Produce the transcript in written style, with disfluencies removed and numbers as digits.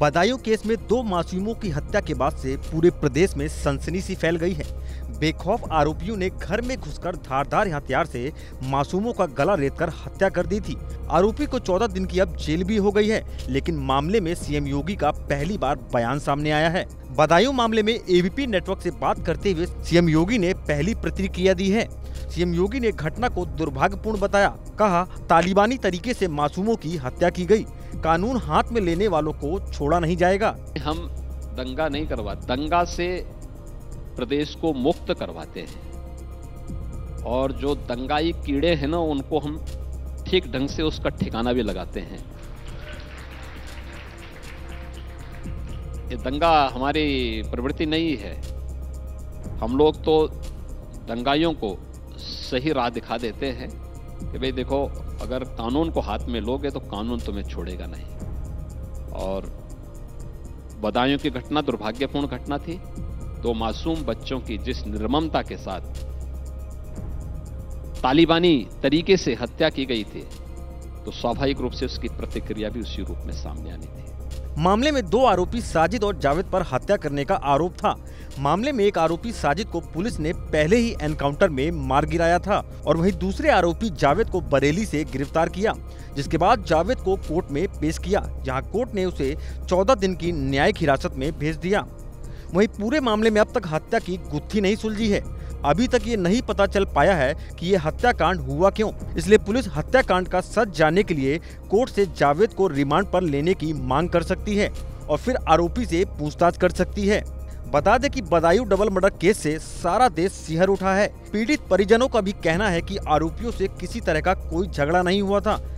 Badaun case में 2 मासूमों की हत्या के बाद से पूरे प्रदेश में सनसनी सी फैल गई है। बेखौफ आरोपियों ने घर में घुसकर धारदार हथियार से मासूमों का गला रेतकर हत्या कर दी थी। आरोपी को 14 दिन की अब जेल भी हो गई है, लेकिन मामले में सीएम योगी का पहली बार बयान सामने आया है। बदायूं मामले में एबीपी नेटवर्क से बात करते हुए सीएम योगी ने पहली प्रतिक्रिया दी है। सीएम योगी ने घटना को दुर्भाग्यपूर्ण बताया। कहा, तालिबानी तरीके से मासूमों की हत्या की गई, कानून हाथ में लेने वालों को छोड़ा नहीं जाएगा। हम दंगा नहीं करवाते, दंगा से प्रदेश को मुक्त करवाते हैं और जो दंगाई कीड़े हैं ना, उनको हम ठीक ढंग से उसका ठिकाना भी लगाते हैं। ये दंगा हमारी प्रवृत्ति नहीं है। हम लोग तो दंगाइयों को सही राह दिखा देते हैं कि भाई देखो, अगर कानून को हाथ में लोगे तो कानून तुम्हें छोड़ेगा नहीं। और बदायूं की घटना दुर्भाग्यपूर्ण घटना थी। 2 मासूम बच्चों की जिस निर्ममता के साथ तालिबानी तरीके से हत्या की गई थी, तो स्वाभाविक रूप से उसकी प्रतिक्रिया भी उसी रूप में सामने आनी थी। मामले में 2 आरोपी साजिद और जावेद पर हत्या करने का आरोप था। मामले में एक आरोपी साजिद को पुलिस ने पहले ही एनकाउंटर में मार गिराया था और वहीं दूसरे आरोपी जावेद को बरेली से गिरफ्तार किया, जिसके बाद जावेद को कोर्ट में पेश किया, जहां कोर्ट ने उसे 14 दिन की न्यायिक हिरासत में भेज दिया। वहीं पूरे मामले में अब तक हत्या की गुत्थी नहीं सुलझी है। अभी तक ये नहीं पता चल पाया है कि ये हत्याकांड हुआ क्यों। इसलिए पुलिस हत्याकांड का सच जानने के लिए कोर्ट से जावेद को रिमांड पर लेने की मांग कर सकती है और फिर आरोपी से पूछताछ कर सकती है। बता दें कि बदायूं डबल मर्डर केस से सारा देश सिहर उठा है। पीड़ित परिजनों का भी कहना है कि आरोपियों से किसी तरह का कोई झगड़ा नहीं हुआ था,